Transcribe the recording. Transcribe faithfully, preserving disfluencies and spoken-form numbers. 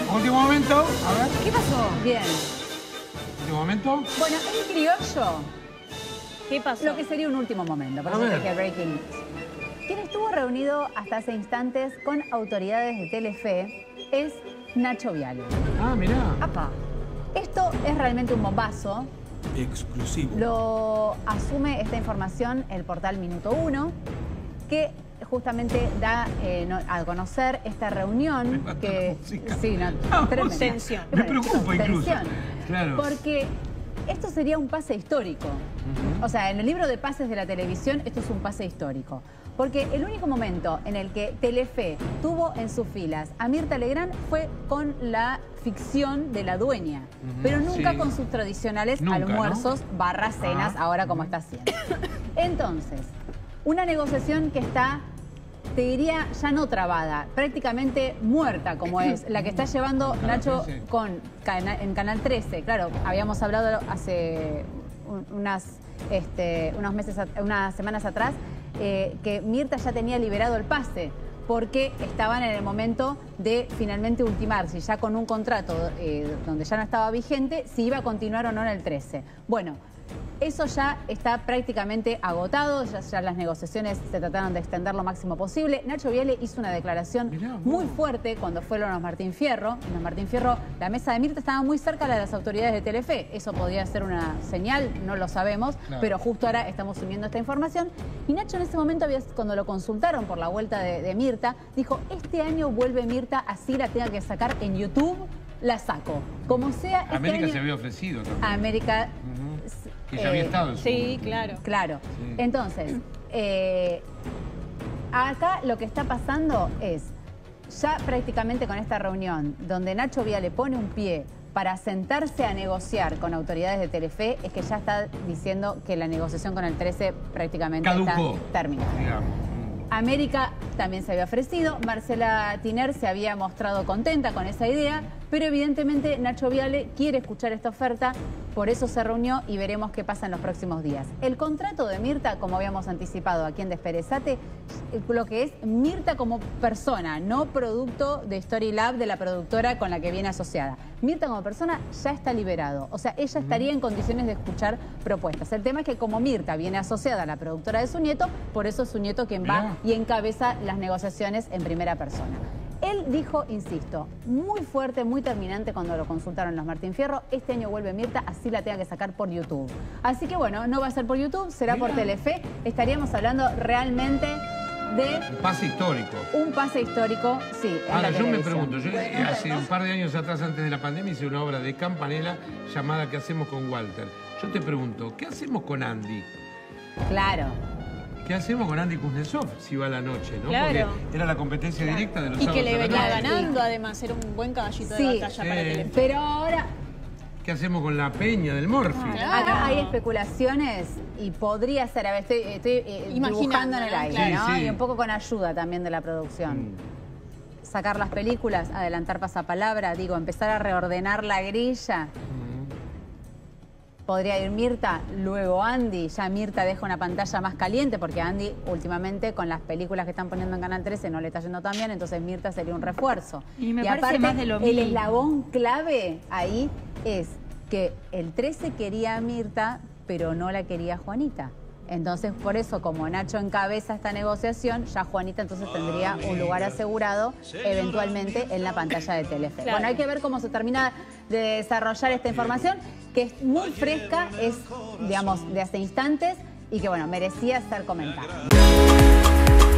Último momento, a ver. ¿Qué pasó? Bien. Último momento. Bueno, el criollo. ¿Qué pasó? Lo que sería un último momento, por A eso ver. dije breaking news. Quien estuvo reunido hasta hace instantes con autoridades de Telefe es Nacho Viale. Ah, mirá. Apa. Esto es realmente un bombazo. Exclusivo. Lo asume esta información el portal Minuto Uno, que justamente da eh, no, a conocer esta reunión Me que... mata la música. Sí, no, Ah, tremenda. tensión. Me preocupa incluso. Tensión. Claro. Porque esto sería un pase histórico. Ujú. O sea, en el libro de pases de la televisión, esto es un pase histórico. Porque el único momento en el que Telefe tuvo en sus filas a Mirta Legrand fue con la ficción de La Dueña, Ujú, pero nunca sí. con sus tradicionales Nunca, almuerzos barra cenas, Ah, ahora como está haciendo. Entonces, una negociación que está, te diría, ya no trabada, prácticamente muerta, como es la que está llevando Canal Nacho trece. con, cana- en Canal trece. Claro, habíamos hablado hace un- unas, este, unos meses, at- unas semanas atrás, eh, que Mirta ya tenía liberado el pase, porque estaban en el momento de finalmente ultimar, si ya con un contrato eh, donde ya no estaba vigente, si iba a continuar o no en el trece. Bueno, eso ya está prácticamente agotado, ya, ya las negociaciones se trataron de extender lo máximo posible. Nacho Viale hizo una declaración Mirá vos. muy fuerte cuando fue Lonos Martín Fierro. En Los Martín Fierro, la mesa de Mirta estaba muy cerca de las autoridades de Telefe. Eso podría ser una señal, no lo sabemos, Claro. pero justo ahora estamos subiendo esta información. Y Nacho en ese momento, había, cuando lo consultaron por la vuelta de, de Mirta, dijo, este año vuelve Mirta, así la tenga que sacar en YouTube, la saco. Como sea, este América año... se había ofrecido también. América... Ujú. s- Que ya había eh, estado en su Sí, momento. claro. Claro. Sí. Entonces, eh, acá lo que está pasando es, ya prácticamente con esta reunión, donde Nacho Viale pone un pie para sentarse a negociar con autoridades de Telefe, es que ya está diciendo que la negociación con el trece prácticamente Caducó. está terminada. Digamos. América también se había ofrecido, Marcela Tiner se había mostrado contenta con esa idea, pero evidentemente Nacho Viale quiere escuchar esta oferta, por eso se reunió y veremos qué pasa en los próximos días. El contrato de Mirta, como habíamos anticipado aquí en Desperezate, lo que es Mirta como persona, no producto de Storylab de la productora con la que viene asociada. Mirta como persona ya está liberado, o sea, ella estaría en condiciones de escuchar propuestas. El tema es que como Mirta viene asociada a la productora de su nieto, por eso es su nieto quien va Mirá. y encabeza las negociaciones en primera persona. Él dijo, insisto, muy fuerte, muy terminante cuando lo consultaron los Martín Fierro, este año vuelve Mirta, así la tenga que sacar por YouTube. Así que bueno, no va a ser por YouTube, será por Mirá. Telefe. Estaríamos hablando realmente de Un pase histórico. un pase histórico, sí, en Ahora, la yo me televisión. pregunto, yo eh, hace un par de años atrás, antes de la pandemia, hice una obra de Campanella llamada ¿Qué hacemos con Walter? Yo te pregunto, ¿qué hacemos con Andy? Claro. ¿Qué hacemos con Andy Kuznetsov si va a la noche, no? Claro. Porque era la competencia directa de los Y que sábados le a la venía noche. ganando, además, era un buen caballito Sí. de batalla para Sí. Telefe. Pero ahora, ¿Qué hacemos con la peña del Morphy? Claro. acá hay especulaciones y podría ser, a ver, estoy, estoy eh, Imaginando, dibujando en el ¿no? aire, Claro. ¿no? Sí, sí. Y un poco con ayuda también de la producción. Mm. Sacar las películas, adelantar pasapalabra, digo, empezar a reordenar la grilla. Podría ir Mirta, luego Andy, ya Mirta deja una pantalla más caliente porque Andy últimamente con las películas que están poniendo en Canal trece no le está yendo tan bien, entonces Mirta sería un refuerzo. Y me parece aparte, más de lo el mismo. eslabón clave ahí es que el trece quería a Mirta, pero no la quería Juanita. Entonces, por eso, como Nacho encabeza esta negociación, ya Juanita entonces tendría un lugar asegurado eventualmente en la pantalla de Telefe. Claro. Bueno, hay que ver cómo se termina de desarrollar esta información, que es muy fresca, es, digamos, de hace instantes y que, bueno, merecía ser comentada.